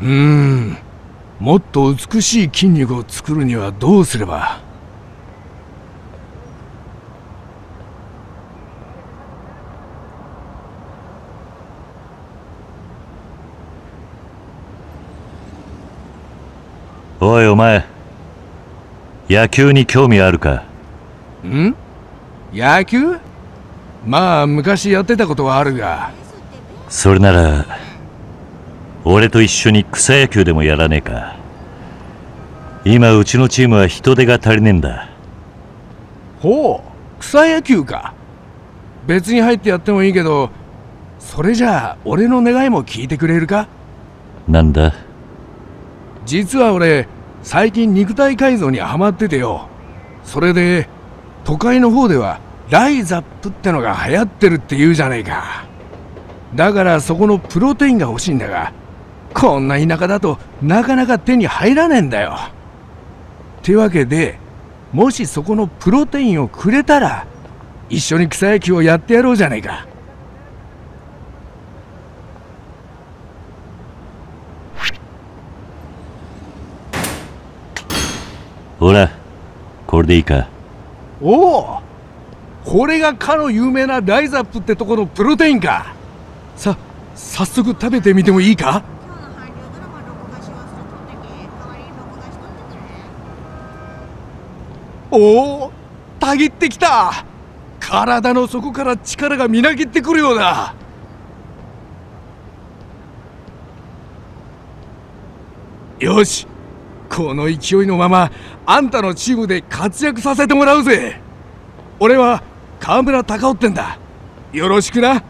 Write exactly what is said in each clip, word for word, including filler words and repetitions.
うーん、もっと美しい筋肉を作るにはどうすれば。 おいお前、野球に興味あるか？ ん？野球？まあ昔やってたことはあるが。 それなら俺と一緒に草野球でもやらねえか。今うちのチームは人手が足りねえんだ。 ほう、草野球か。別に入ってやってもいいけど、それじゃあ俺の願いも聞いてくれるか？ なんだ？ 実は俺最近肉体改造にハマっててよ。それで都会の方ではライザップってのが流行ってるって言うじゃねえか。だからそこのプロテインが欲しいんだが、こんな田舎だとなかなか手に入らねえんだよ。ってわけで、もしそこのプロテインをくれたら一緒に草野球をやってやろうじゃねえか。 ほら、これでいいか？ おお、これがかの有名なライザップってとこのプロテインか。さ、早速食べてみてもいいか？おお、たぎってきた。体の底から力がみなぎってくるようだ。よし、この勢いのままあんたのチームで活躍させてもらうぜ。俺は川村隆夫ってんだ。よろしくな。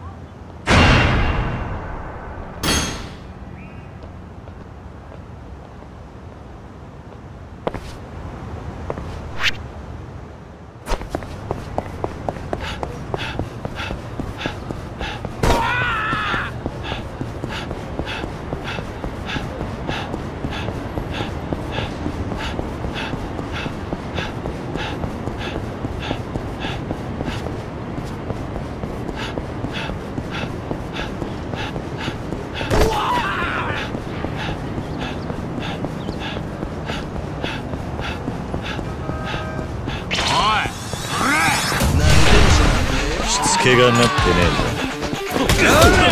毛がなってねえん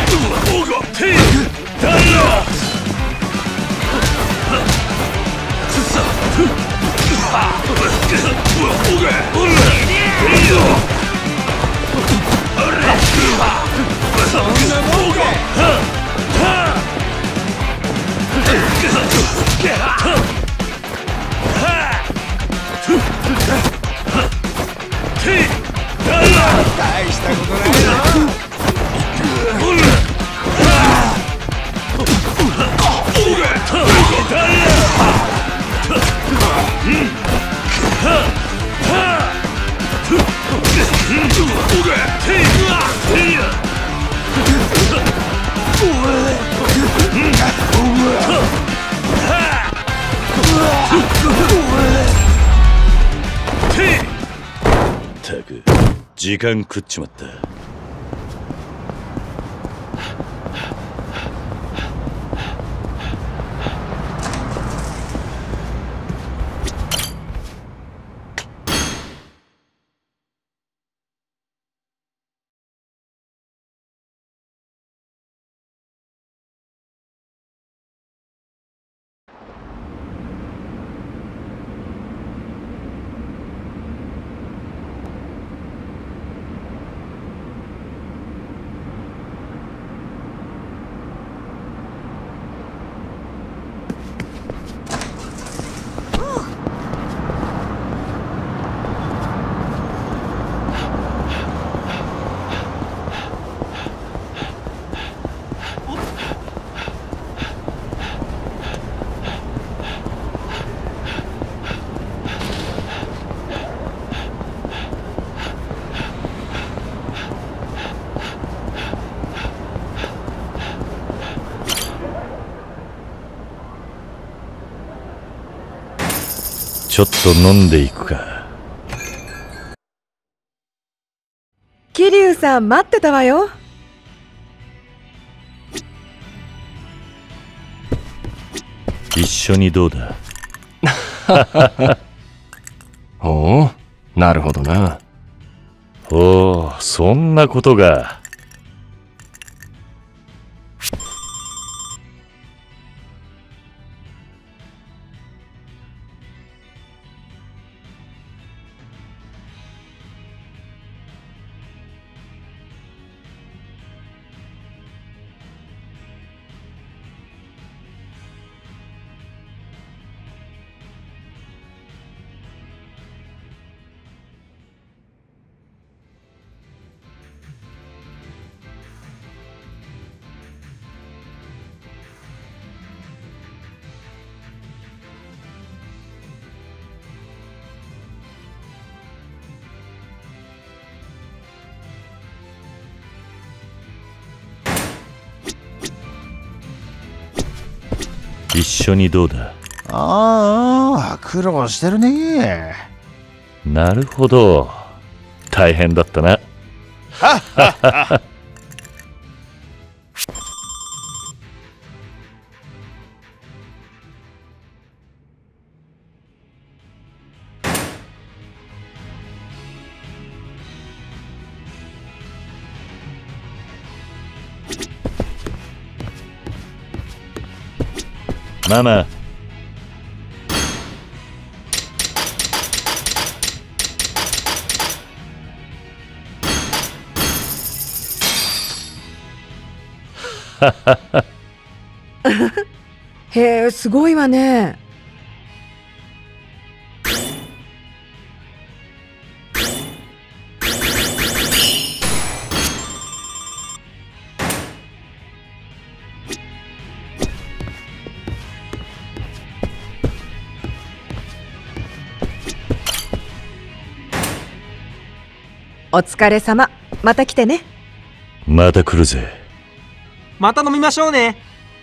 大したことないな。 ったく時間食っちまった。ちょっと飲んでいくか。 桐生さん待ってたわよ。 一緒にどうだ。 おお、なるほどな。 おお、そんなことが。一緒にどうだ。 ああ、苦労してるね。 なるほど。大変だったな。ママ。 へえ、すごいわね。お疲れ様。また来てね。 また来るぜ。 また飲みましょうね。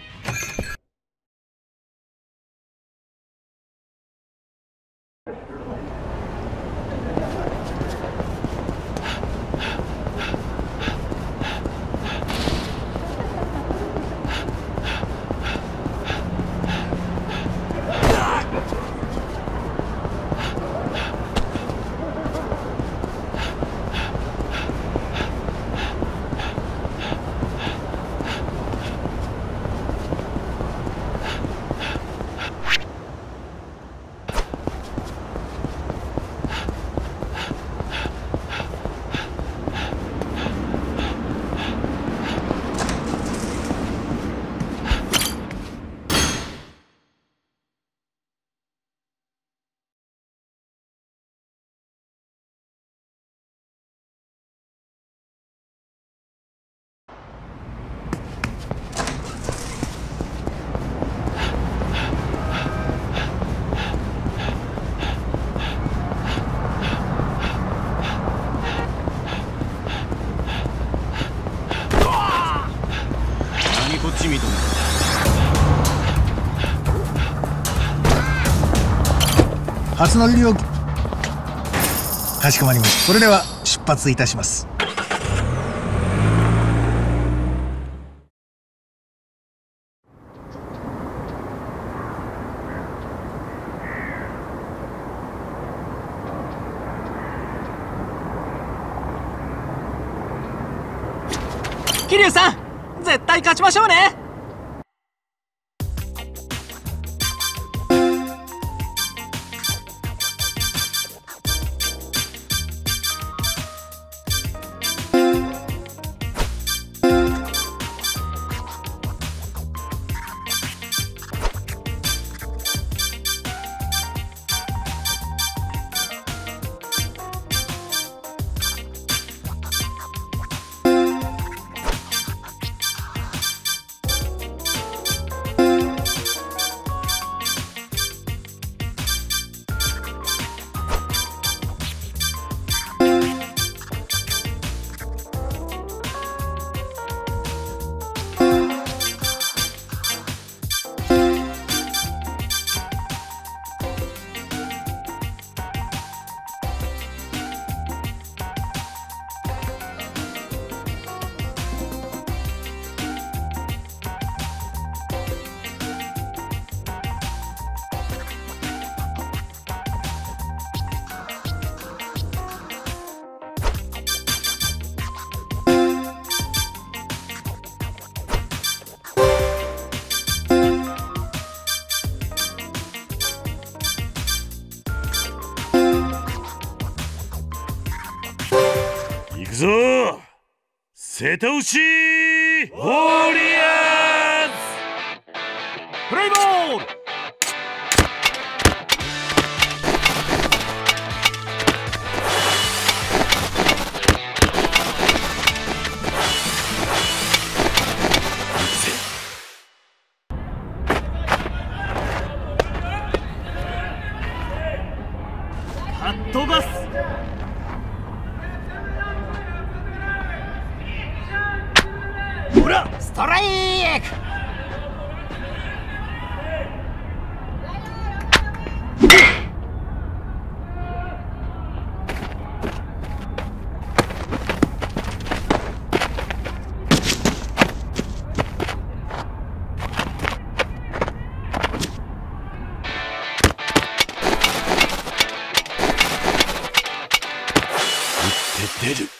こっち見とんか。 初乗り料金。かしこまりました。それでは出発いたします。 桐生さん、絶対勝ちましょうね。 瀬戸内ウォーリアーズプレイボール。かっ飛ばす。ほらストライク。 出る。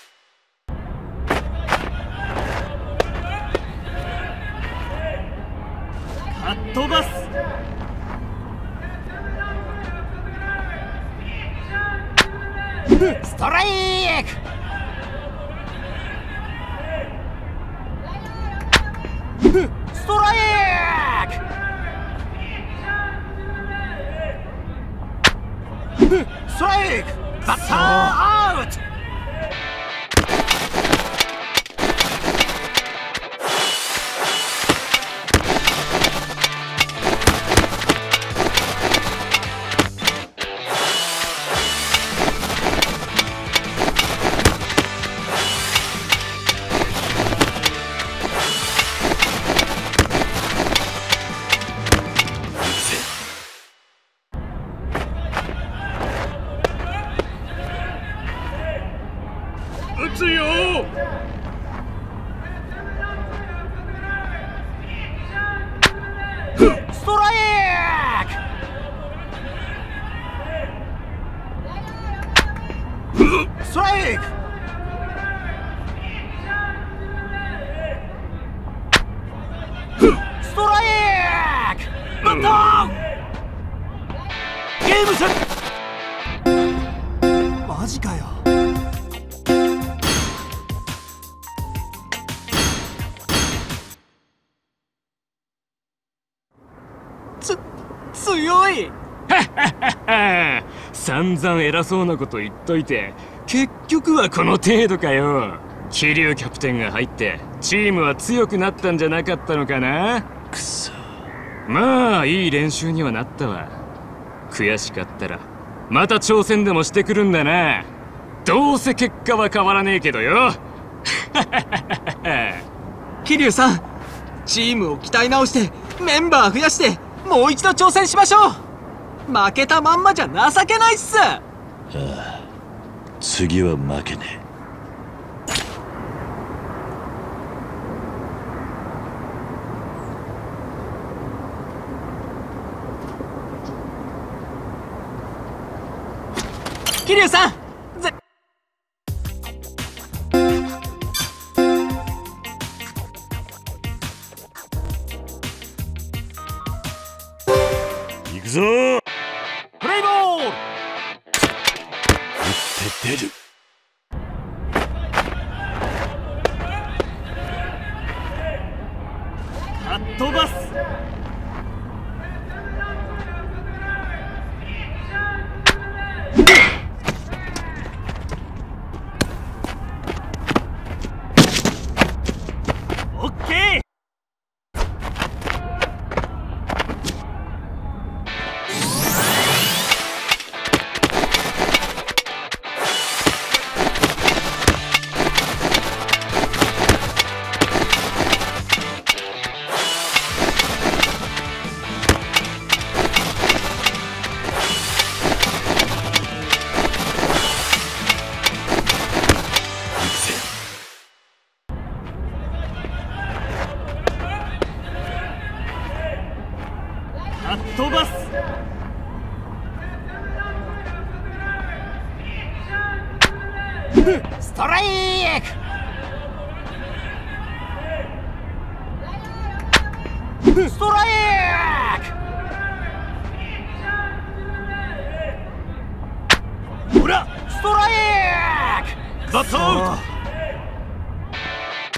かっ飛ばす。ストライク。ストライク。ストライク。バッターアウト。 打つよ。 ストライク。ストライク。ストライク。バッター。ゲームセット。マジかよ。つ強い。散々偉そうなこと言っといて結局はこの程度かよ。桐生キャプテンが入ってチームは強くなったんじゃなかったのかな。 くそ。 まあいい練習にはなったわ。悔しかったらまた挑戦でもしてくるんだな。どうせ結果は変わらねえけどよ。桐生さん、チームを鍛え直してメンバー増やしてもう一度挑戦しましょう。負けたまんまじゃ情けないっす。 ああ、次は負けねえ。 桐生さん、ぜ行くぞ。 プレイボール。 打って出る。 かっ飛ばす。オッケー。かっ飛ばす。ストライク。ストライク。ほらストライク。バッターアウト。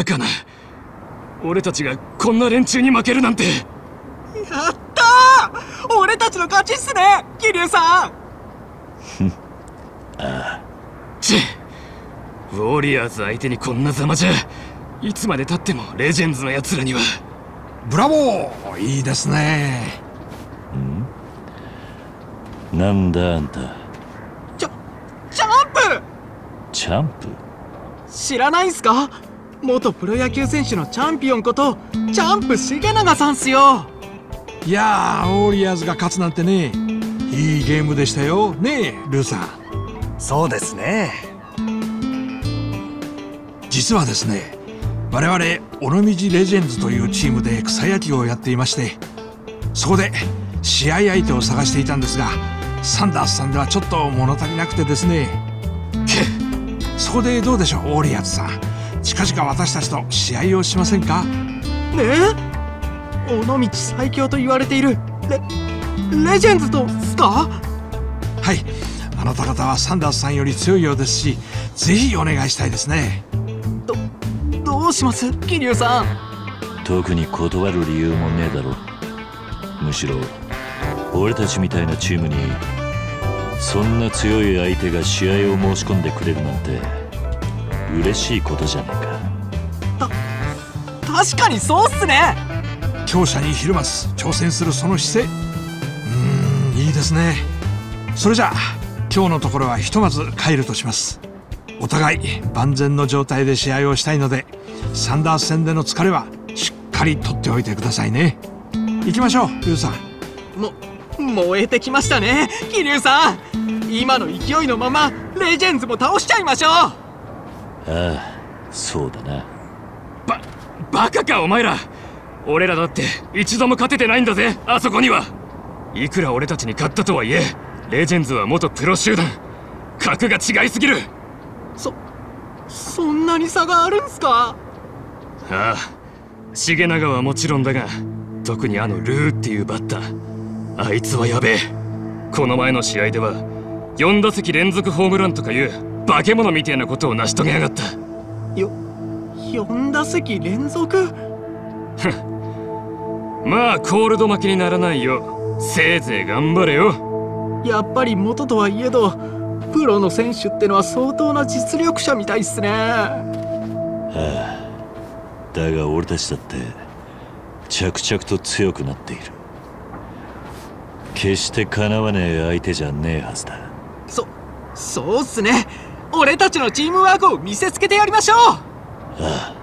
かな。俺たちがこんな連中に負けるなんて。 やったー、俺たちの勝ちっすね、桐生さん。 ああ。 チッ、ウォリアーズ相手にこんなざまじゃ、いつまでたってもレジェンズのやつらには。 ブラボー、いいですね。 んなんだあんた。 チャチャンプチャンプ知らないんすか？元プロ野球選手のチャンピオンことチャンプ重永さんすよ。 いやー、ウォリアーズが勝つなんてね、いいゲームでしたよねえ、ルーさん。 そうですね。 実はですね、我々尾道レジェンズというチームで草野球をやっていまして、そこで試合相手を探していたんですが、サンダースさんではちょっと物足りなくてですね。そこでどうでしょう、ウォリアーズさん、近々私たちと試合をしませんか？ ねえ、尾道最強と言われているレレジェンズとすか？ はい、あなた方はサンダースさんより強いようですし、ぜひお願いしたいですね。 どどうします、桐生さん？ 特に断る理由もねえだろ。むしろ俺たちみたいなチームにそんな強い相手が試合を申し込んでくれるなんて嬉しいことじゃねえか。 た確かにそうっすね。 強者にひるまず挑戦するその姿勢、うーん、いいですね。それじゃあ今日のところはひとまず帰るとします。お互い万全の状態で試合をしたいので、サンダース戦での疲れはしっかり取っておいてくださいね。行きましょう、ルーさん。 も燃えてきましたね、桐生さん。今の勢いのままレジェンズも倒しちゃいましょう。 ああ、そうだな。 ババカかお前ら。俺らだって一度も勝ててないんだぜ、あそこには。いくら俺たちに勝ったとはいえ、レジェンズは元プロ集団、格が違いすぎる。 そそんなに差があるんすか？ ああ、重永はもちろんだが、特にあのルーっていうバッター、あいつはやべえ。この前の試合ではよん打席連続ホームランとかいう化け物みたいなことを成し遂げやがった。 よよん打席連続？ まあコールド負けにならないよ。せいぜい頑張れよ。 やっぱり元とはいえどプロの選手ってのは相当な実力者みたいっすね。 ああ、だが俺たちだって着々と強くなっている。決してかなわねえ相手じゃねえはずだ。 そそうっすね。俺たちのチームワークを見せつけてやりましょう。 ああ。